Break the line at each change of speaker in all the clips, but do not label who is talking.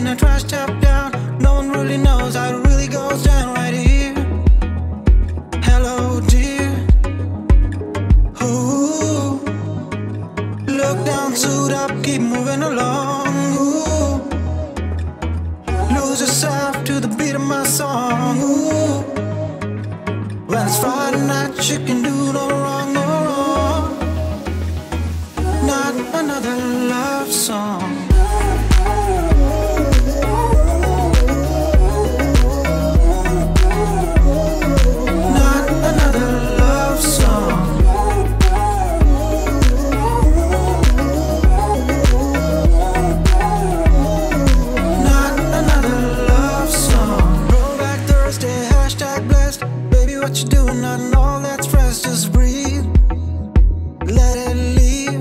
in a trash tap down. No one really knows how it really goes down right here. Hello, dear. Ooh. Look down, suit up, keep moving along. Ooh. Lose yourself to the beat of my song. Ooh. When it's Friday night, you can do no wrong, no wrong. Not another love song. Not another love song. Not another love song. Throwback Thursday, hashtag blessed. Baby, what you doing? Not all that's fresh, just breathe. Let it leave.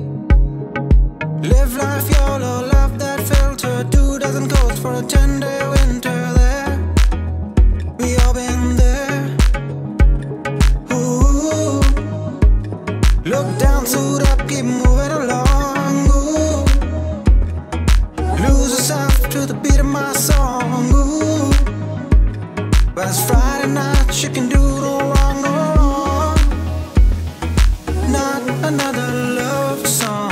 Live life YOLO, love that filter. 2 dozen coats for a 10-day winter there. We all been there. Ooh. Look down, suit up, keep moving along. Ooh. Lose yourself to the beat of my song. Ooh. But it's Friday night, you can do no wrong, no wrong. Not another love song.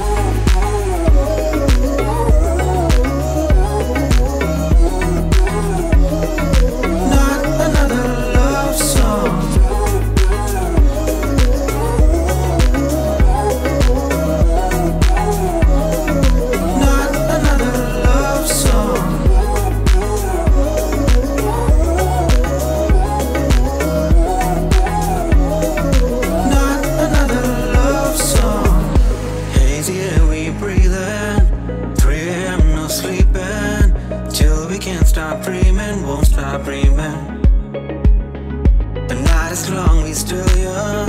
Not another love song. Not another love song. Not another love song. Hazy air we breathing, 3 AM no sleeping, till we can't stop dreaming, won't stop dreaming. The night is long, we still young.